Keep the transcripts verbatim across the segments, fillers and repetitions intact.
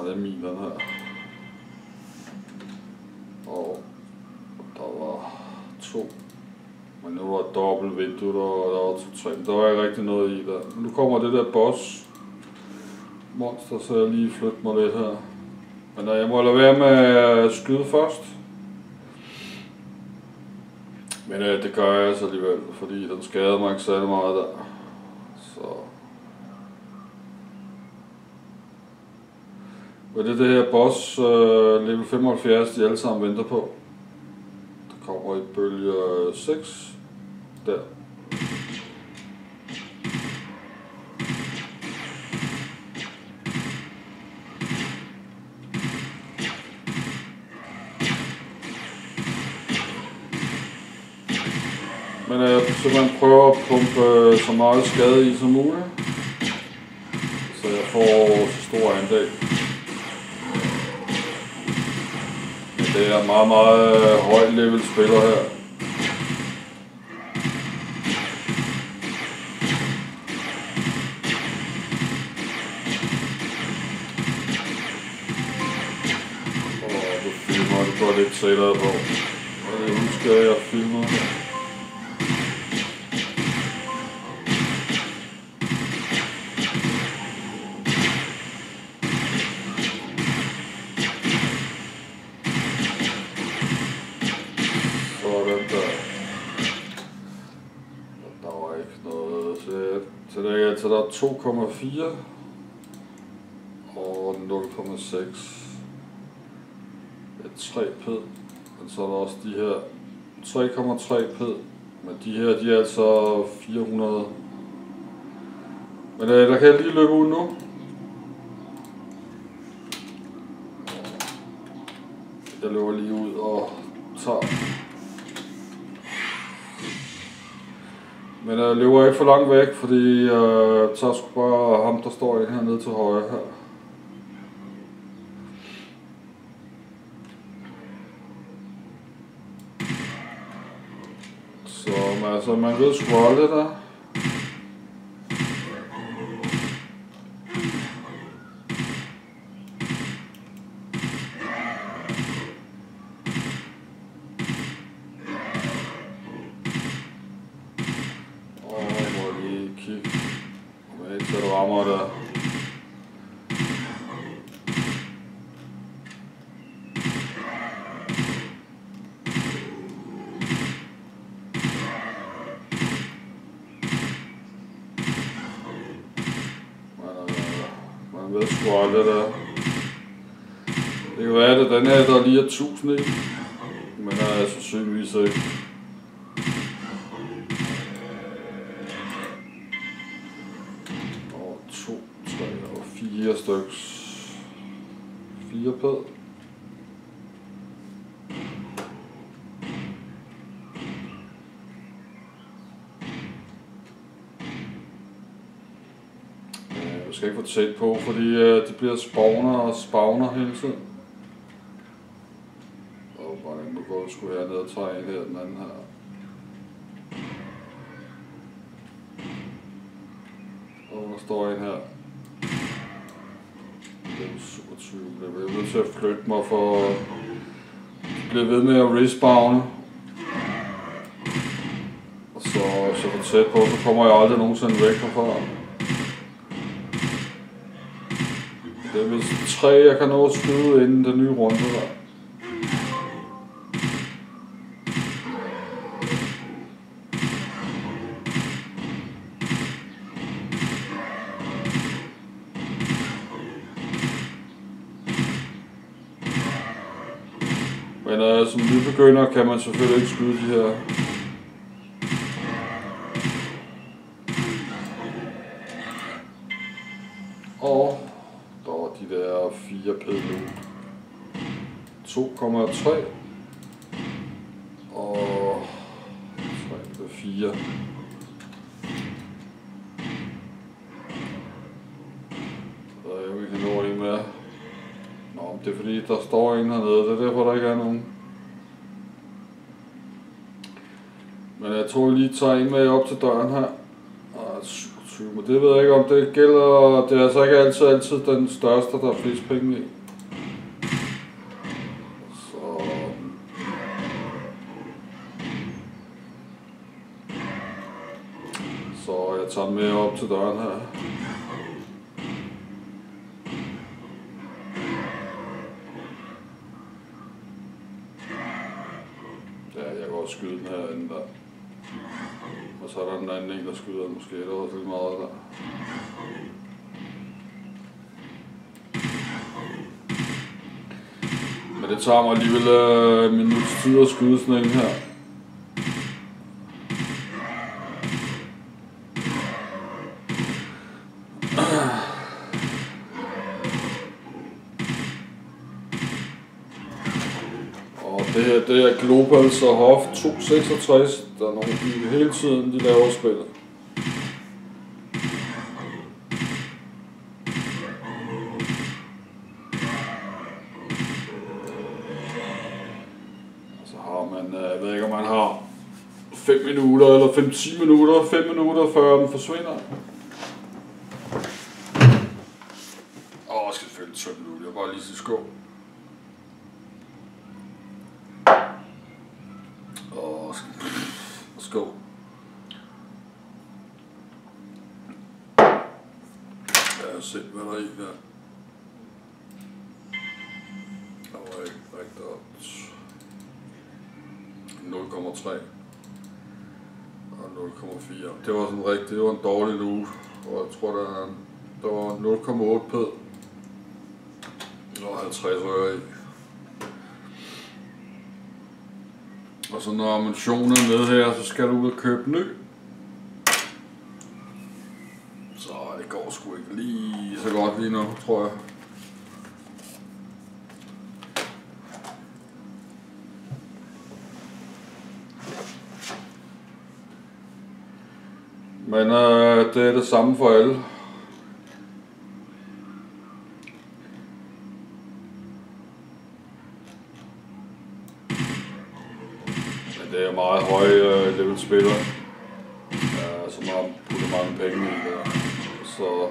det er min, den her. Og der var to. Men nu var der dobbelt vindue, der var, der var to, tre. Der var ikke rigtig noget i der. Nu kommer det der boss monster, så jeg lige flytter mig lidt her. Men jeg må lade være med at skyde først. Men øh, det gør jeg så alligevel, fordi den skadede mig ikke særlig meget der. Så. Og det er det her boss øh, level femoghalvfjerds, de alle sammen venter på. Der kommer i bølge seks. Der. Men jeg øh, simpelthen prøver at pumpe øh, så meget skade i som muligt, så jeg får så stor andel. Men det er meget, meget øh, høj level spiller her. Og du filmer, det går lidt tættere på. Og det husker jeg, jeg filmer. Så der er to komma fire og nul komma seks. Det er tre ped. Og så er der også de her tre komma tre ped. Men de her, de er altså fire hundrede. Men øh, der kan jeg lige løbe ud nu. Jeg løber lige ud og tager. Men jeg løber ikke for langt væk, fordi jeg tager sgu bare ham, der står hernede til højre her. Så altså, man ved sgu aldrig der. Rammer der. Man ved sgu aldrig der. Det kan være, at den her der lige er tusind i, men der er sandsynligvis ikke. Fire styks. Fire ped. Jeg skal ikke få tæt på, fordi uh, de bliver spawner og spawner hele tiden. Og hvordan nu går sgu her ned og tage en her, den anden her. Og der står en her. syvogtyve. Jeg er nødt til at flytte mig for at blive ved med at respawne. Og så, så for tæt på, så kommer jeg aldrig nogensinde væk herfra. Det er vist tre, jeg kan nå at skyde inden den nye runde der. Men øh, som nybegynder kan man selvfølgelig ikke skyde de her. Og der var de der fire ped nu. to komma tre og tre, fire. Så jeg vil ikke nå en mere. Nå, det er fordi der står en hernede, det er derfor der ikke er nogen. Men jeg tror lige tager en med op til døren her. Og syvogtyve, men det ved jeg ikke om det gælder, det er altså ikke altid, altid den største, der er flest penge i. Så jeg tager den med op til døren her. Ja, jeg kan også skyde den herinde der. Og så er der den anden en, der skyder den måske. Det var også lidt meget der. Men det tager mig alligevel øh, en minuts tid at skyde sådan en her. Og det her, det er Globals og Hof to seksogtres. Der er nogle de hele tiden, de laver spillet. Så har man, jeg ved ikke om man har fem minutter eller fem til ti minutter, fem minutter før den forsvinder. Åh, jeg skal selvfølgelig tømme den ud, jeg bare lige sige skål. Åh, skål. Lad os se, hvad der er i der. Der var ikke rigtig nul komma tre og nul komma fire. Det var sådan rigtigt, det var en dårlig uge, og jeg tror, der, der var nul komma otte p. Og halvtreds øre i. Og så når ammunitionen er nede her, så skal du ud og købe ny. Så det går sgu ikke lige så godt lige nu, tror jeg. Men øh, det er det samme for alle. Men det er meget høje øh, level spiller, øh, som har puttet mange penge i der. Så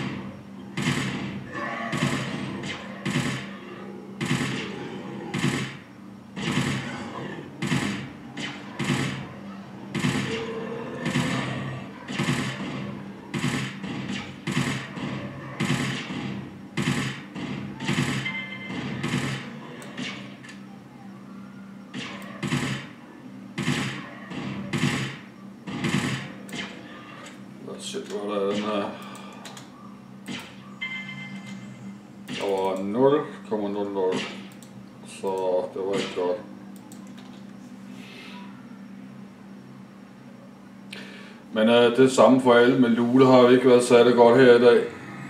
shit, hvor der er den her. Der var nul komma nul nul, så det var ikke godt. Men øh, det er samme for alle, men Lule har jo ikke været særlig godt her i dag.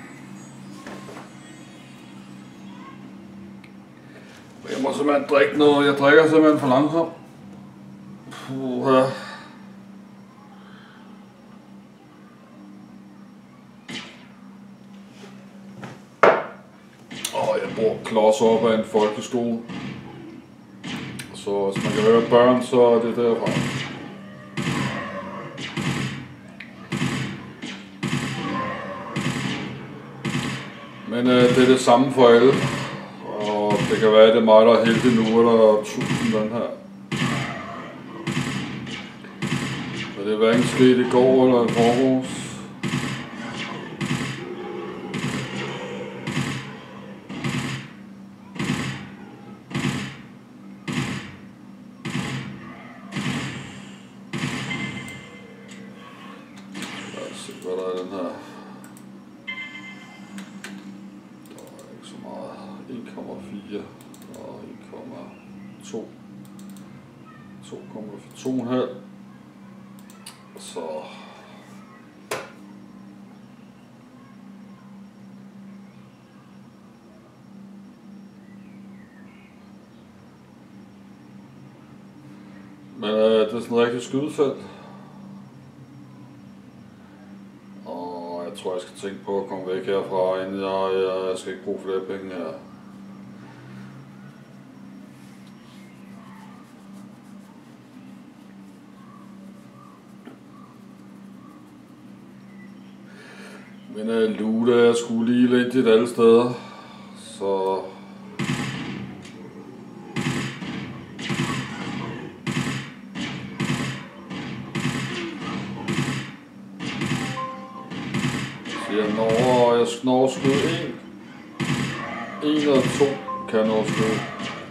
Jeg må simpelthen drikke noget, jeg drikker simpelthen for langsomt. Puh, ja. Jeg bor klods op af en folkeskole, så hvis man kan høre børn, så er det derfra. Men øh, det er det samme for alle, og det kan være, at det er mig, der er heldig nu, eller der er tusind den her. Så det er hverken sket i går eller i forgårs. Hvad der er den her? Der er ikke så meget. en komma fire og en komma to. to komma to komma fem. Så men øh, det er sådan en rigtig skydefelt. Jeg tror, jeg skal tænke på at komme væk herfra, inden jeg, jeg, jeg skal ikke bruge flere penge her. Men uh, Lule er sgu lige lidt til alle steder, så Jeg når, jeg når skyde en. En eller to kan jeg nå skyde.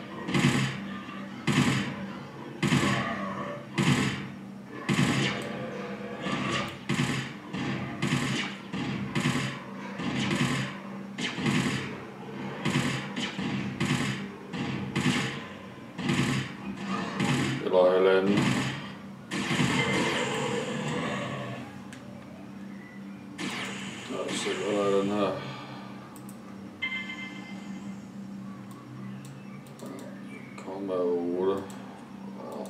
Eller halvanden. Lad os se, hvad der er den her. komma otte og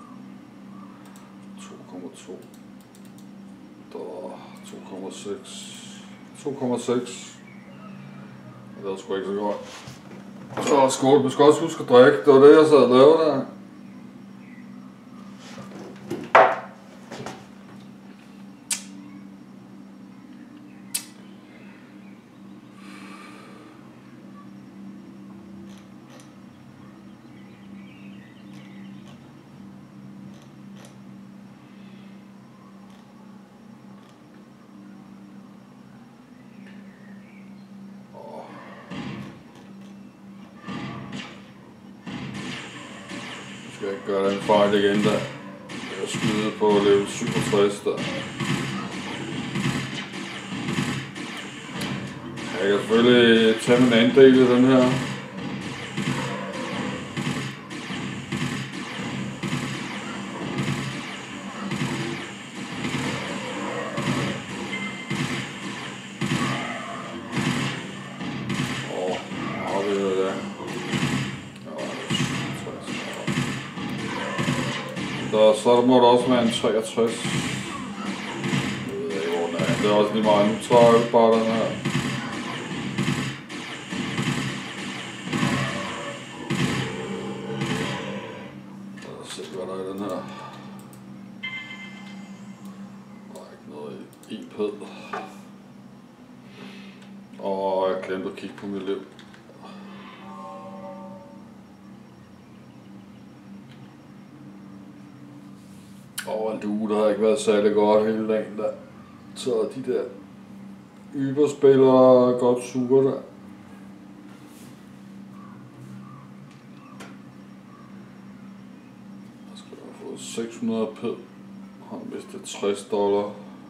to komma to. Der var to komma seks. to komma seks. Det var sgu ikke så godt. Så skål, du skal også huske at drikke. Det var det, jeg sad og lavede der. Jeg skal ikke gøre den fejl igen der. Jeg skyder på level syvogtres der. Jeg kan selvfølgelig tage min andel i den her. Åh, har vi det der. Der, så der må der også være en treogtres. Jeg ved ikke, hvor den er. Det er også lige meget. Nu tager jeg bare den her. Lad os se, hvad der er i den her. Der er ikke noget i en pæd. Og jeg glemte at kigge på mit liv. Og en duo, der har ikke været særlig godt hele dagen der. Så de der yberspillere godt suger der. Jeg skal have fået seks hundrede pæd. Har mistet tres dollar.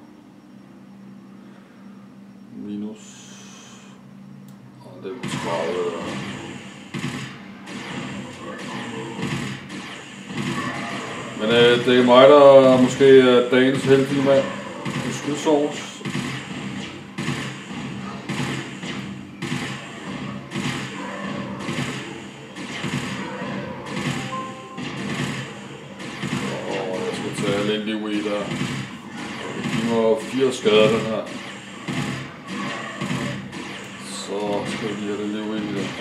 Minus. Og det er tredive der. Men øh, det er mig, der måske er dagens heldige mand i skudsovs. Og jeg skal tage lidt liv i der. De må fire skader den her. Så skal vi have det liv i der.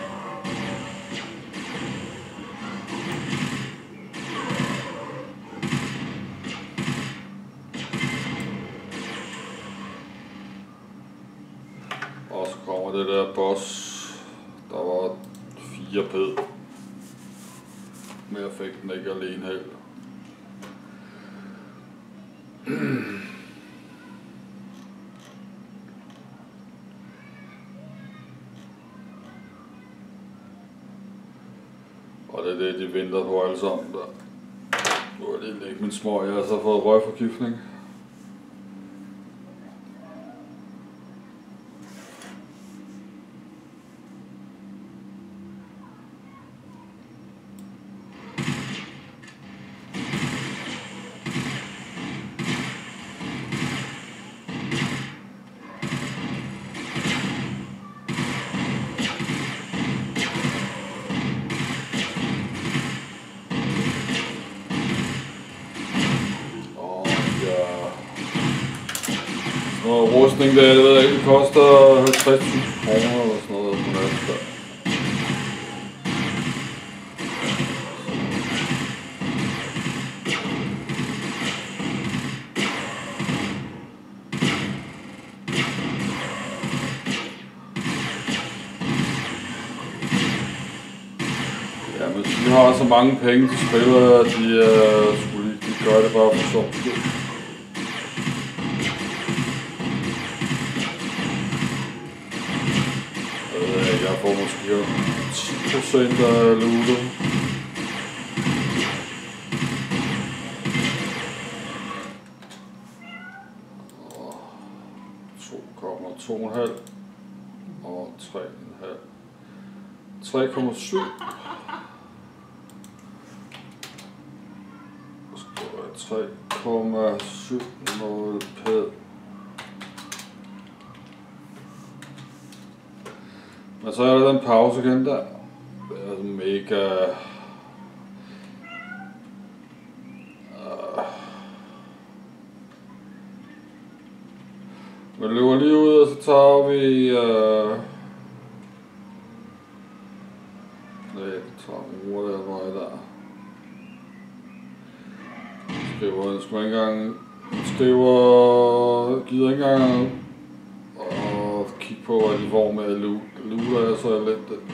Og så kommer det der boss, der var fire pæd, men jeg fik den ikke alene heller. Og det er det, de venter på alle sammen der. Nu er det ikke min små, jeg har så fået røgforgiftning. Og rustning der, det ved jeg ikke, det koster halvtreds tusind kroner eller sådan noget på natten der. Ja, men de har så mange penge til spillere, de, uh, skulle, de gør det bare for sjovt. får måske ti procent af lootet. Og to komma to komma fem og tre komma fem. tre komma syv. tre komma syv nul p. Men så er der den pause igen der. Det er mega... Uh... Vi løber lige ud, og så tager vi... Uh... Nej, så tager vi uger der vej der. Skriver, jeg skal ikke engang... Skriver... Gider ikke engang... Og kigge på, hvad de får med loot. Looter er så lidt det.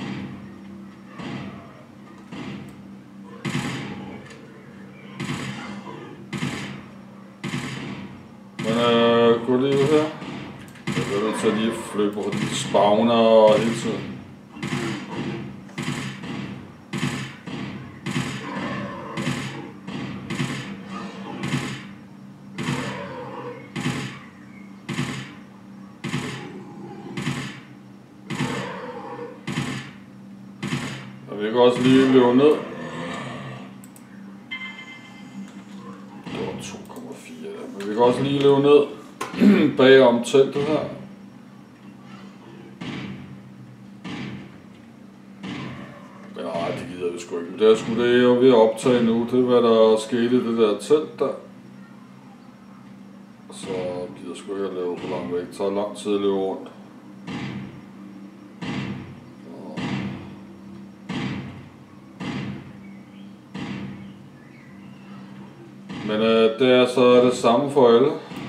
Men øh, gå lige ud her. Jeg bliver nødt til at lige flytte på, de spawner hele tiden. Vi kan også lige løbe ned. Det var to komma fire der, men vi kan også lige løbe ned bagom teltet her. Men nej, det gider vi sgu ikke. Det er sgu det, jeg er ved at optage nu. Det er hvad der skete i det der telt der. Så gider jeg sgu ikke at løbe for langt væk. Det tager lang tid at løbe rundt. Men øh, det er så det samme for alle.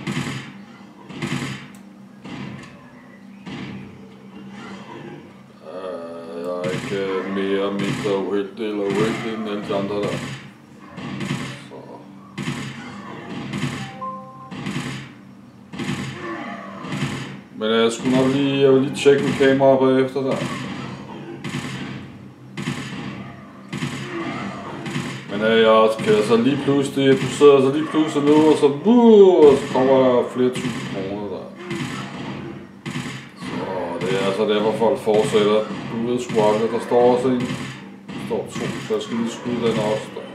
Øh, jeg er ikke mere mindre uheldig eller uheldig end alle de andre der. Så. Men øh, jeg skulle nok lige, jeg vil lige tjekke mit kamera bagefter der. Men øh, jeg kan så lige pludselig, du sidder så lige pludselig nu, og så, uh, og så kommer der flere tusind kroner der. Så det er altså derfor folk fortsætter. Du ved sgu aldrig, der står også en. Der står to, så jeg skal lige skyde den også der.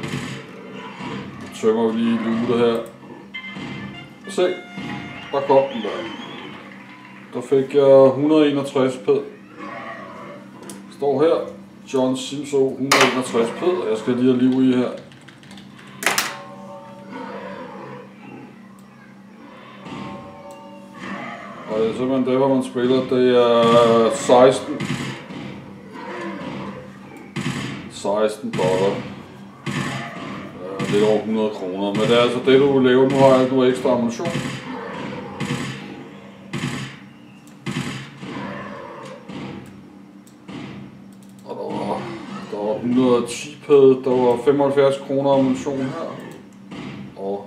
Nu tømmer vi lige lootet her. Se, der kom den der. Der fik jeg et hundrede og enogtres p. Står her. John Simso et hundrede og enogtres p, og jeg skal lige have liv i her. Og det er simpelthen det, hvor man spiller, det er seksten. seksten dollar. Lidt over hundrede kroner, men det er altså det, du vil lave. Nu har jeg nu ekstra ammunition. et hundrede og ti p, der var femoghalvfjerds kroner ammunition her. Og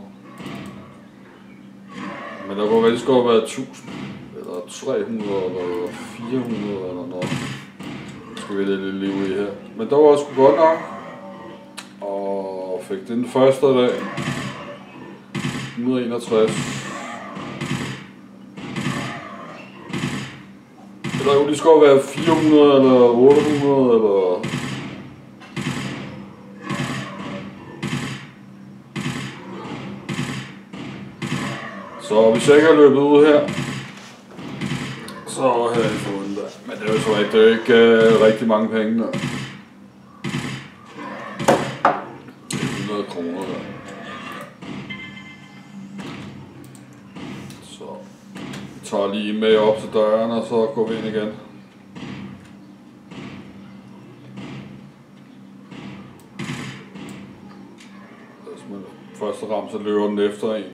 men der kunne vist godt være tusind, eller tre hundrede, eller fire hundrede, eller noget. Nu skal vi lidt liv i her. Men der var sgu godt nok. Og fik den første dag. et hundrede og enogtres. Eller jo, det skal være fire hundrede, eller otte hundrede, eller... Så hvis jeg ikke har løbet ud her, så har jeg fået den der. Men det er jo så ikke, det er ikke uh, rigtig mange penge der. hundrede kroner der. Så vi tager lige med op til døren, og så går vi ind igen. Først og fremmest så løber den efter en.